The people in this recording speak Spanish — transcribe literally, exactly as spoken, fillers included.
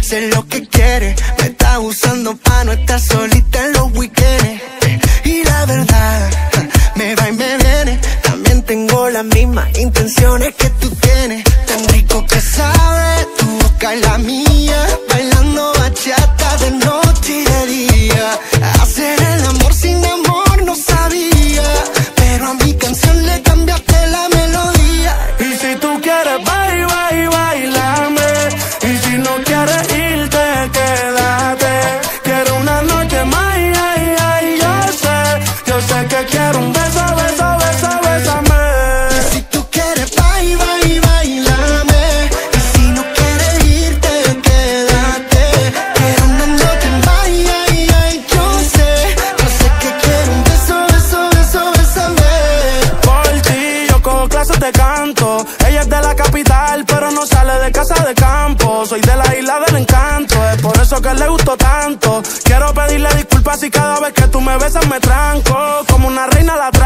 sé lo que quiere. Me está usando pa' no estar solita en los weekends. Y la verdad, me va y me viene. También tengo las mismas intenciones que tú tienes. Tan rico que sabe tu boca y la mía, bailando bachata de noche y de día. Hacer el amor sin amor no sabía, pero a mi canción le cambiaste la melodía. Y si tú quieres bailar, baila, bailame. Y si no quieres irte, quédate. Quiero una noche más, ay, ay, yo sé. Yo sé que quiero un beso, beso, beso, bésame. Y si tú quieres bailar, baila, bailame. Y si no quieres irte, quédate. Quiero una noche más, ay, ay, yo sé. Yo sé que quiero un beso, beso, beso, bésame. Por ti yo cojo clases de canto. Ella es de la capital, pero no sale de casa de campo. Soy de la isla del encanto, es por eso que le gustó tanto. Quiero pedirle disculpas si cada vez que tú me besas me tranco. Como una reina la